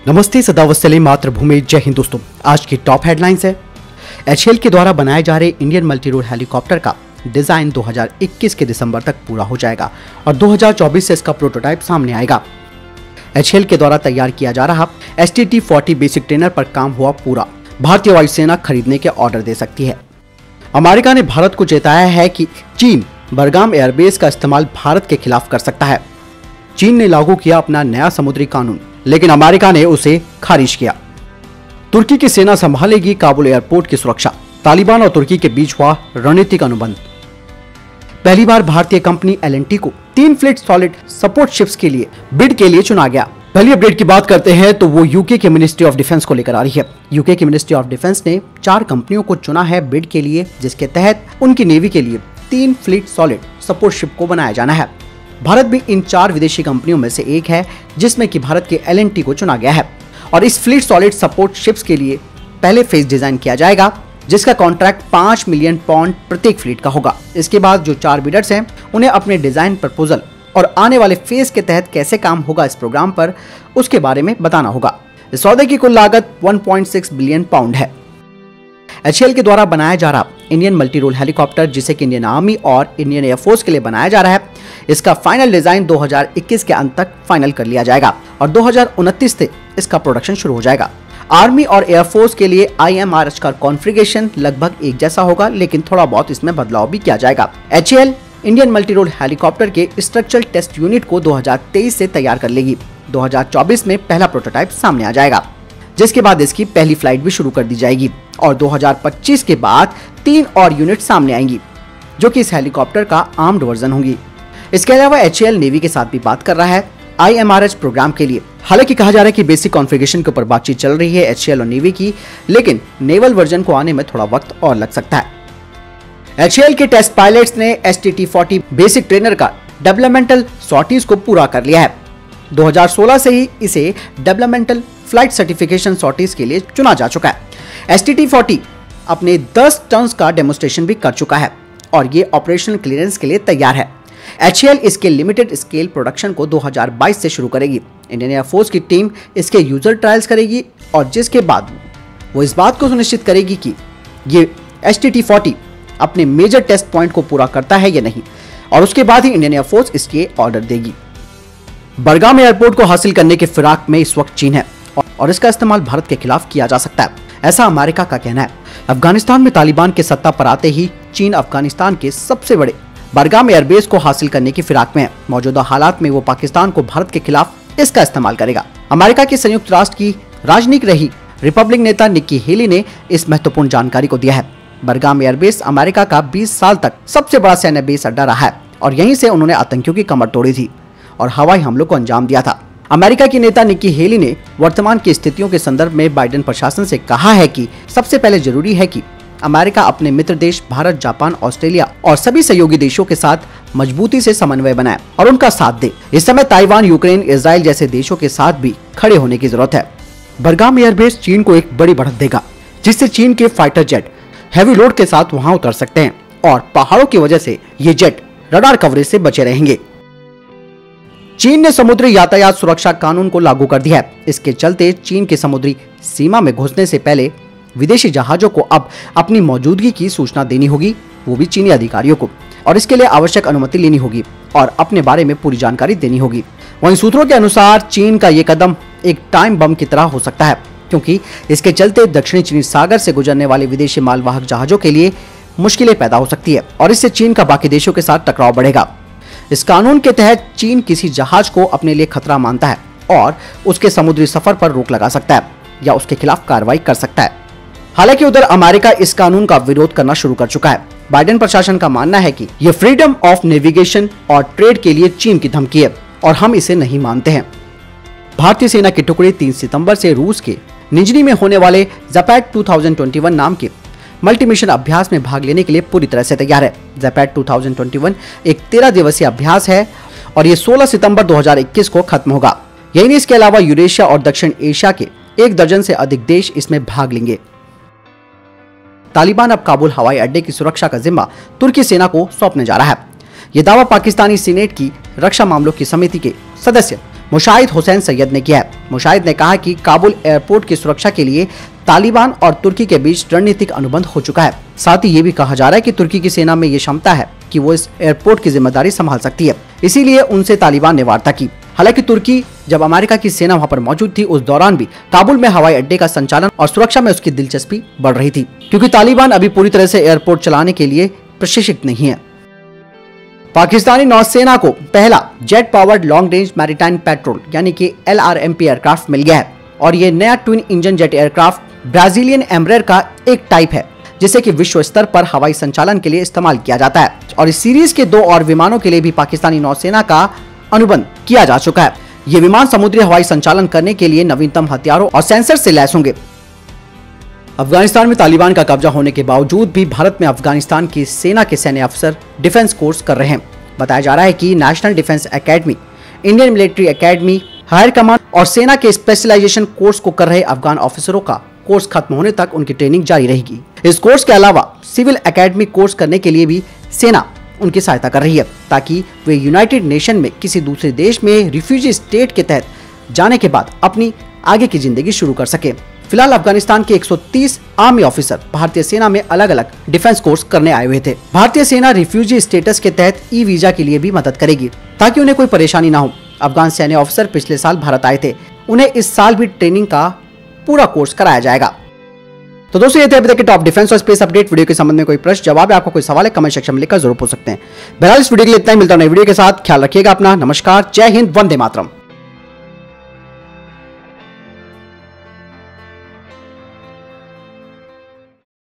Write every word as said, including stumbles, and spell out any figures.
नमस्ते, सदावस्तले मातृभूमि, जय हिंद दोस्तों। आज की टॉप हेडलाइंस है, एच ए एल के द्वारा बनाए जा रहे इंडियन मल्टी रोल हेलीकॉप्टर का डिजाइन दो हज़ार इक्कीस के दिसंबर तक पूरा हो जाएगा और दो हज़ार चौबीस से इसका प्रोटोटाइप सामने आएगा। एच ए एल के द्वारा तैयार किया जा रहा S T T forty basic trainer पर काम हुआ पूरा। भारतीय वायुसेना खरीदने के ऑर्डर दे सकती है। अमेरिका ने भारत को चेताया है कि चीन बरगाम एयरबेस का इस्तेमाल भारत के खिलाफ कर सकता है। चीन ने लागू किया अपना नया समुद्री कानून, लेकिन अमेरिका ने उसे खारिज किया। तुर्की की सेना संभालेगी काबुल एयरपोर्ट की सुरक्षा। तालिबान और तुर्की के बीच हुआ रणनीतिक अनुबंध। पहली बार भारतीय कंपनी एल एंड टी को तीन फ्लीट सॉलिड सपोर्ट शिप्स के लिए बिड के लिए चुना गया। पहली अपडेट की बात करते हैं तो वो यूके की मिनिस्ट्री ऑफ डिफेंस को लेकर आ रही है। यूके की मिनिस्ट्री ऑफ डिफेंस ने चार कंपनियों को चुना है बिड के लिए, जिसके तहत उनकी नेवी के लिए तीन फ्लीट सॉलिड सपोर्ट शिप को बनाया जाना है। भारत भी इन चार विदेशी कंपनियों में से एक है, जिसमें कि भारत के एल एंड टी को चुना गया है और इस फ्लीट सॉलिड सपोर्ट शिप्स के लिए पहले फेज डिजाइन किया जाएगा, जिसका कॉन्ट्रैक्ट पाँच मिलियन पाउंड प्रत्येक फ्लीट का होगा। इसके बाद जो चार बिडर्स हैं, उन्हें अपने डिजाइन प्रपोजल और आने वाले फेज के तहत कैसे काम होगा इस प्रोग्राम पर, उसके बारे में बताना होगा। इस सौदे की कुल लागत एक पॉइंट छह बिलियन पाउंड है। एच ए एल के द्वारा बनाया जा रहा इंडियन मल्टी रोल हेलीकॉप्टर, जिसे कि इंडियन आर्मी और इंडियन एयरफोर्स के लिए बनाया जा रहा है, इसका फाइनल डिजाइन दो हज़ार इक्कीस के अंत तक फाइनल कर लिया जाएगा और दो हज़ार उनतीस से इसका प्रोडक्शन शुरू हो जाएगा। आर्मी और एयरफोर्स के लिए आई एम आर एच का कॉन्फ़िगरेशन लगभग एक जैसा होगा, लेकिन थोड़ा बहुत इसमें बदलाव भी किया जाएगा। H A L Indian multi role helicopter के स्ट्रक्चरल टेस्ट यूनिट को दो हज़ार तेईस से तैयार कर लेगी। दो हज़ार चौबीस में पहला प्रोटोटाइप सामने आ जाएगा, जिसके बाद इसकी पहली फ्लाइट भी शुरू कर दी जाएगी और दो हज़ार पच्चीस के बाद तीन और यूनिट सामने आएंगी, जो कि इस हेलीकॉप्टर का आर्म्ड वर्जन होंगी। इसके अलावा एच ए एल नेवी के साथ भी बात कर रहा है I M R H programme के लिए। हालांकि कहा जा रहा है कि बेसिक कॉन्फ़िगरेशन के ऊपर बातचीत चल रही है एच ए एल और नेवी की, लेकिन नेवल वर्जन को आने में थोड़ा वक्त और लग सकता है। एच ए एल के टेस्ट पायलट्स ने S T T forty basic trainer का डेवलपमेंटल सॉर्टीज को पूरा कर लिया है। दो हज़ार सोलह से ही इसे डेवलपमेंटल फ्लाइट सर्टिफिकेशन सॉर्टीज के लिए चुना जा चुका है। एस टी टी फोर्टी अपने दस टन का डेमोन्स्ट्रेशन भी कर चुका है और ये ऑपरेशनल क्लियरेंस के लिए तैयार है। एच ए एल इसके लिमिटेड स्केल प्रोडक्शन को दो हज़ार बाईस से शुरू करेगी। इंडियन एयरफोर्स की टीम इसके यूजर ट्रायल्स करेगी और जिसके बाद वो इस बात को सुनिश्चित करेगी कि ये एस टी टी फोर्टी अपने मेजर टेस्ट पॉइंट को पूरा करता है या नहीं, और उसके बाद ही इंडियन एयरफोर्स इसके ऑर्डर देगी। बरगाम एयरपोर्ट को हासिल करने के फिराक में इस वक्त चीन है और इसका इस्तेमाल भारत के खिलाफ किया जा सकता है, ऐसा अमेरिका का कहना है। अफगानिस्तान में तालिबान के सत्ता पर आते ही चीन अफगानिस्तान के सबसे बड़े बरगाम एयरबेस को हासिल करने की फिराक में है। मौजूदा हालात में वो पाकिस्तान को भारत के खिलाफ इसका इस्तेमाल करेगा। अमेरिका के संयुक्त राष्ट्र की राजनीतिक रही रिपब्लिक नेता निक्की हेली ने इस महत्वपूर्ण जानकारी को दिया है। बरगाम एयरबेस अमेरिका का बीस साल तक सबसे बड़ा सैन्य बेस अड्डा रहा है और यहीं से उन्होंने आतंकियों की कमर तोड़ी थी और हवाई हमलों को अंजाम दिया था। अमेरिका की नेता निक्की हेली ने वर्तमान की स्थितियों के संदर्भ में बाइडेन प्रशासन से कहा है कि सबसे पहले जरूरी है कि अमेरिका अपने मित्र देश भारत, जापान, ऑस्ट्रेलिया और सभी सहयोगी देशों के साथ मजबूती से समन्वय बनाए और उनका साथ दे। इस समय ताइवान, यूक्रेन, इजराइल जैसे देशों के साथ भी खड़े होने की जरूरत है। बरगाम एयरबेस चीन को एक बड़ी बढ़त देगा, जिससे चीन के फाइटर जेट हैवी लोड के साथ वहां उतर सकते हैं और पहाड़ों की वजह से ये जेट रडार कवरेज से बचे रहेंगे। चीन ने समुद्री यातायात सुरक्षा कानून को लागू कर दिया है। इसके चलते चीन के समुद्री सीमा में घुसने से पहले विदेशी जहाजों को अब अपनी मौजूदगी की सूचना देनी होगी, वो भी चीनी अधिकारियों को, और इसके लिए आवश्यक अनुमति लेनी होगी और अपने बारे में पूरी जानकारी देनी होगी। वहीं सूत्रों के अनुसार चीन का ये कदम एक टाइम बम की तरह हो सकता है, क्योंकि इसके चलते दक्षिणी चीनी सागर से गुजरने वाले विदेशी मालवाहक जहाजों के लिए मुश्किलें पैदा हो सकती है और इससे चीन का बाकी देशों के साथ टकराव बढ़ेगा। इस कानून के तहत चीन किसी जहाज को अपने लिए खतरा मानता है और उसके समुद्री सफर पर रोक लगा सकता है या उसके खिलाफ कार्रवाई कर सकता है। हालांकि उधर अमेरिका इस कानून का विरोध करना शुरू कर चुका है। बाइडेन प्रशासन का मानना है कि यह फ्रीडम ऑफ नेविगेशन और ट्रेड के लिए चीन की धमकी है और हम इसे नहीं मानते हैं। भारतीय सेना के टुकड़े तीन सितंबर से रूस के निजनी में होने वाले ज़ैपैड दो हज़ार इक्कीस नाम के मल्टी मिशन अभ्यास में भाग लेने के लिए पूरी तरह से तैयार है। ज़ैपैड दो हज़ार इक्कीस एक तेरह दिवसीय अभ्यास है और ये सोलह सितंबर दो हज़ार इक्कीस को खत्म होगा। यही नहीं, इसके अलावा यूरेशिया और दक्षिण एशिया के एक दर्जन से अधिक देश इसमें भाग लेंगे। तालिबान अब काबुल हवाई अड्डे की सुरक्षा का जिम्मा तुर्की सेना को सौंपने जा रहा है। यह दावा पाकिस्तानी सीनेट की रक्षा मामलों की समिति के सदस्य मुशाहिद हुसैन सैयद ने किया है। मुशाहिद ने कहा कि काबुल एयरपोर्ट की सुरक्षा के लिए तालिबान और तुर्की के बीच रणनीतिक अनुबंध हो चुका है। साथ ही ये भी कहा जा रहा है कि तुर्की की सेना में ये क्षमता है कि वो इस एयरपोर्ट की जिम्मेदारी संभाल सकती है, इसीलिए उनसे तालिबान ने वार्ता की। हालांकि तुर्की जब अमेरिका की सेना वहां पर मौजूद थी, उस दौरान भी काबुल में हवाई अड्डे का संचालन और सुरक्षा में उसकी दिलचस्पी बढ़ रही थी, क्योंकि तालिबान अभी पूरी तरह से एयरपोर्ट चलाने के लिए प्रशिक्षित नहीं है। पाकिस्तानी नौसेना को पहला jet powered long range maritime patrol यानी कि L R M P aircraft मिल गया है और ये नया twin engine jet aircraft Brazilian Embraer का एक टाइप है, जिसे कि विश्व स्तर पर हवाई संचालन के लिए इस्तेमाल किया जाता है। और इस सीरीज के दो और विमानों के लिए भी पाकिस्तानी नौसेना का अनुबंध किया जा चुका है। ये विमान समुद्री हवाई संचालन करने के लिए नवीनतम हथियारों और सेंसर से लैस होंगे। अफगानिस्तान में तालिबान का कब्जा होने के बावजूद भी भारत में अफगानिस्तान की सेना के सैन्य अफसर डिफेंस कोर्स कर रहे हैं। बताया जा रहा है कि National Defence Academy, Indian Military Academy, Higher Command और सेना के स्पेशलाइजेशन कोर्स को कर रहे अफगान ऑफिसरों का कोर्स खत्म होने तक उनकी ट्रेनिंग जारी रहेगी। इस कोर्स के अलावा सिविल एकेडमी कोर्स करने के लिए भी सेना उनकी सहायता कर रही है, ताकि वे यूनाइटेड नेशन में किसी दूसरे देश में रिफ्यूजी स्टेट के तहत जाने के बाद अपनी आगे की जिंदगी शुरू कर सके। फिलहाल अफगानिस्तान के एक सौ तीस आर्मी ऑफिसर भारतीय सेना में अलग अलग डिफेंस कोर्स करने आए हुए थे। भारतीय सेना रिफ्यूजी स्टेटस के तहत ई वीजा के लिए भी मदद करेगी, ताकि उन्हें कोई परेशानी ना हो। अफगान सैन्य ऑफिसर पिछले साल भारत आए थे, उन्हें इस साल भी ट्रेनिंग का पूरा कोर्स कराया जाएगा। तो दोस्तों, ये थे अभी तक के टॉप डिफेंस और स्पेस अपडेट। वीडियो के संबंध में कोई प्रश्न जवाब है, आपका कोई सवाल है, कमेंट सेक्शन में लिखकर जरूर पूछ सकते हैं। बहरहाल इस वीडियो के लिए इतना ही, मिलता है नई वीडियो के साथ। ख्याल रखिएगा अपना। नमस्कार, जय हिंद, वंदे मातरम।